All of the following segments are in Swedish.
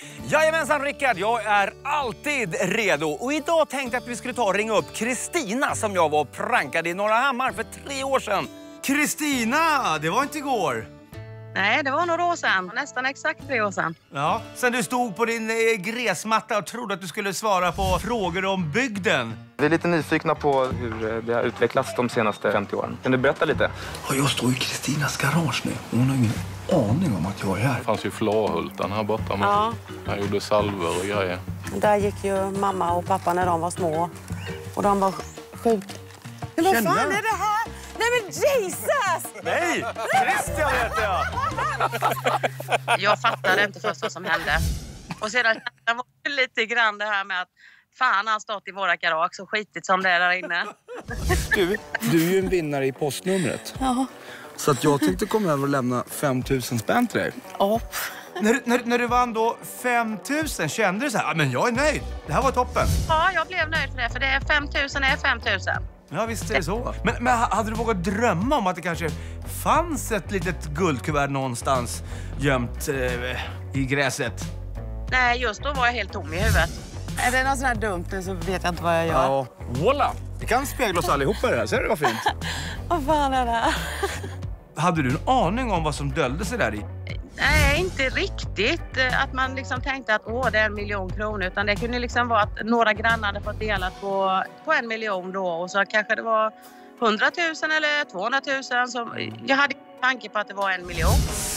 Jajamensan Rickard, jag är alltid redo. Och idag tänkte jag att vi skulle ta och ringa upp Kristina som jag var och prankade i Norra Hammar för 3 år sedan. Kristina, det var inte igår. Nej, det var några år sedan. Nästan exakt 3 år sedan. Ja, sen du stod på din gräsmatta och trodde att du skulle svara på frågor om bygden. Vi är lite nyfikna på hur det har utvecklats de senaste 50 åren. Kan du berätta lite? Jag står i Kristinas garage nu. Hon har ingen aning om att jag är här. Det fanns ju Flahultan här borta. Ja. Han gjorde salver och grejer. Där gick ju mamma och pappa när de var små. Och de var sjuka. Men vad fan är det här? Nej men Jesus! Nej, Christian heter jag. Jag fattade inte först vad som hände. Och sedan var det lite grann det här med att fan har stått i våra garage så skitigt som det är där inne. Du är ju en vinnare i postnumret. Ja. Så att jag tänkte komma över och lämna 5 000 spänn till dig. Ja. När du vann då 5 000, kände du så här, men jag är nöjd. Det här var toppen. Ja, jag blev nöjd för det. För det är 5 000 är 5 000. Ja, visst är det så. Men hade du vågat drömma om att det kanske fanns ett litet guldkuvert någonstans gömt i gräset? Nej, just då var jag helt tom i huvudet. Är det något sån här dumt nu så vet jag inte vad jag gör. Ja, voilà. Vi kan spegla oss allihopa i det här. Ser du vad fint? Vad fan är det här? Hade du en aning om vad som dölde sig där i? Nej, inte riktigt. Att man liksom tänkte att det är 1 miljon kronor. Utan det kunde liksom vara att några grannar hade fått dela på 1 miljon då. Och så kanske det var 100 000 eller 200 000. Så jag hade tanke på att det var 1 miljon.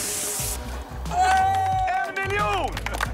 1 miljon!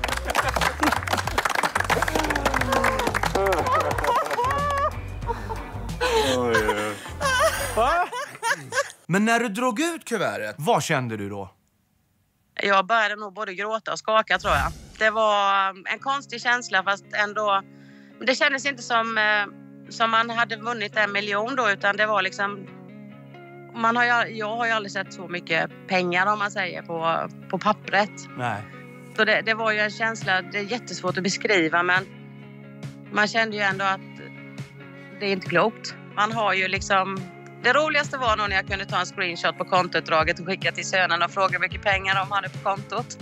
Men när du drog ut kuvertet, vad kände du då? Jag började nog både gråta och skaka tror jag. Det var en konstig känsla fast ändå... Det kändes inte som man hade vunnit 1 miljon då utan det var liksom... Jag har ju aldrig sett så mycket pengar om man säger på pappret. Nej. Så det var ju en känsla, det är jättesvårt att beskriva men man kände ju ändå att det är inte klokt. Man har ju liksom... Det roligaste var nog när jag kunde ta en screenshot på kontoutdraget och skicka till sönen och fråga hur mycket pengar de hade på kontot.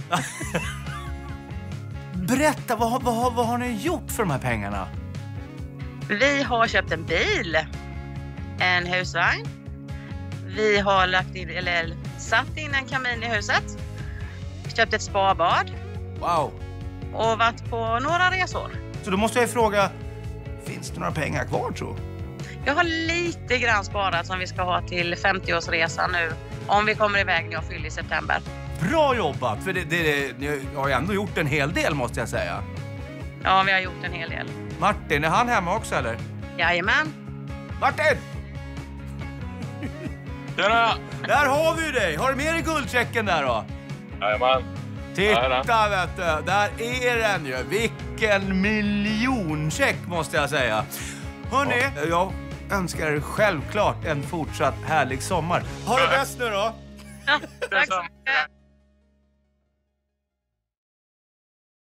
Berätta, vad har ni gjort för de här pengarna? Vi har köpt en bil, en husvagn. Vi har satt in en kamin i huset. Köpt ett spabad. Wow. Och varit på några resor. Så då måste jag fråga, finns det några pengar kvar tror? Jag har lite grann sparat som vi ska ha till 50-årsresan nu. Om vi kommer iväg när jag fyller i september. Bra jobbat, för ni har ju ändå gjort en hel del måste jag säga. Ja, vi har gjort en hel del. Martin, är han hemma också eller? Jajamän. Martin! Tjena! Där har vi dig! Har du med dig guldchecken där då? Jajamän. Titta vet du, där är den ju. Vilken miljoncheck måste jag säga. Hörrni, jag önskar er självklart en fortsatt härlig sommar. Ha det bäst nu då! Ja, tack så mycket.